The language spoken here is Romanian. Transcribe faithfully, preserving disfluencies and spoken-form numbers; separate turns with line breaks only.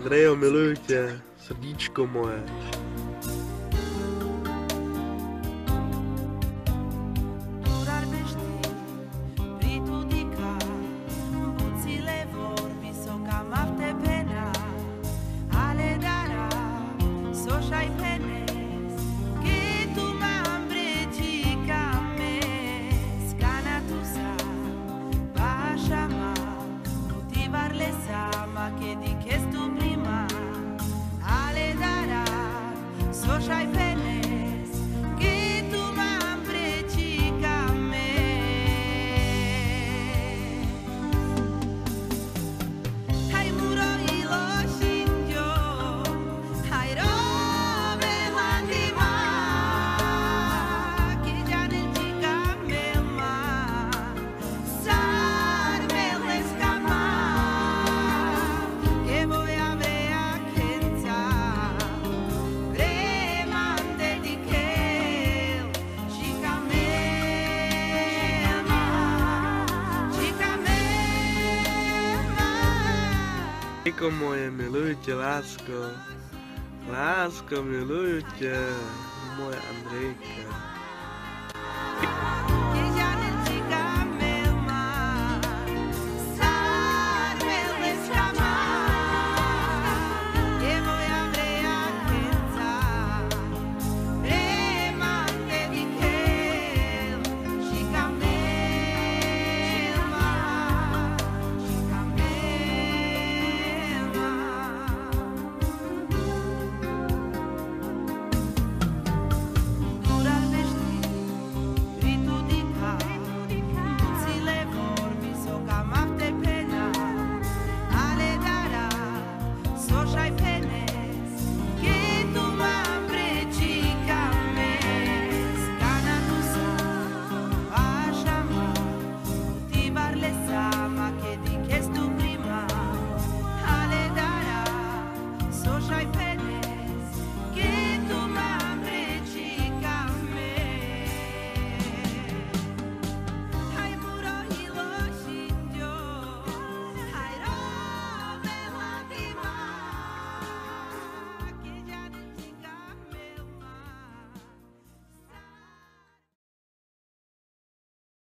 Andrejo, miluju tě, srdíčko moje.
Che di chiesto prima ale darà so c'hai penes che tu m'ampre cica me hai muro i lo scindio hai robe l'anima che già nel cica me ma sarme l'escama
Andrejko moje, miluju tě, lásko. Lásko, miluju tě, moje Andrejka.